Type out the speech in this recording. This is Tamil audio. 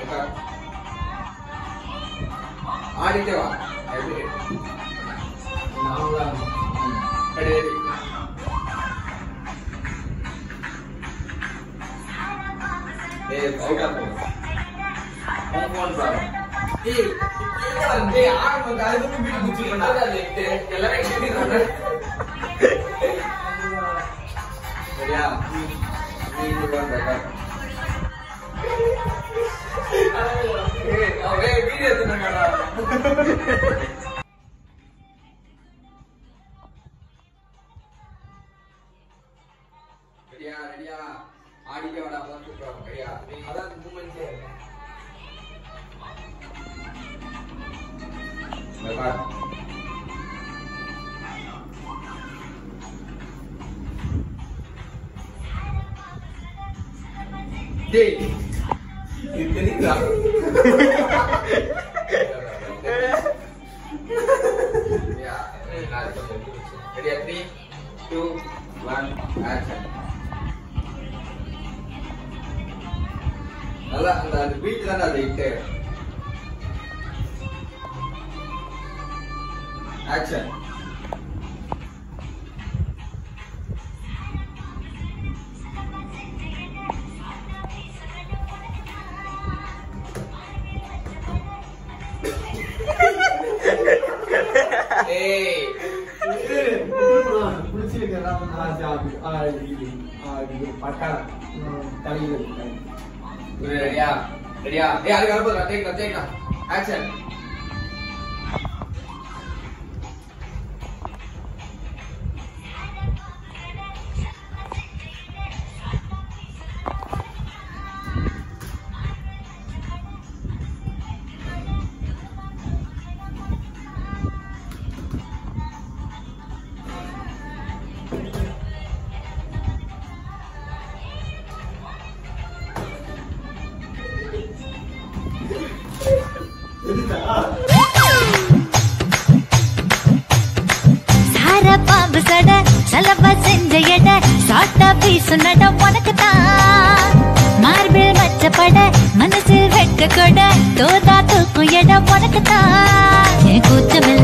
ஆடிட்டே வா. ரெடி. அவுட் ஆஃப் போன் பாரு. ஆரம்பம் காலத்துல வீட்டு குச்சி பண்ணாத எல்லாரும் கேட்கிறாங்க. சரியா? நீங்க பாருங்க. ஓகே வீடியோ எடுத்துங்கடா. ரெடியா ஆடிக்க வாடா அப்பதான் கூப்பிடுவாங்க. சரியா? நீ அதான் மூமெண்ட்ஸே பாரு. டேய் இது தெரியுதா? ரெடியா 3 2 1 ஆக்ஷன். நல்லா அந்த பீட் தான அது ஹிட். ஆக்ஷன். ஏய் புடிச்சிருக்கா பட்டா தலையில ரெடியா ஏய் அது வரப்போதா டேக் ஆக்ஷன். சார பாம்பு சட சலவ செஞ்ச எட சாட்டா பீசு நட உனக்குத்தான் மார்பில் மச்சப்பட மனசில் வெட்க கொட தோதா தூக்கும் எட உனக்குத்தான் என் கூச்சமில்ல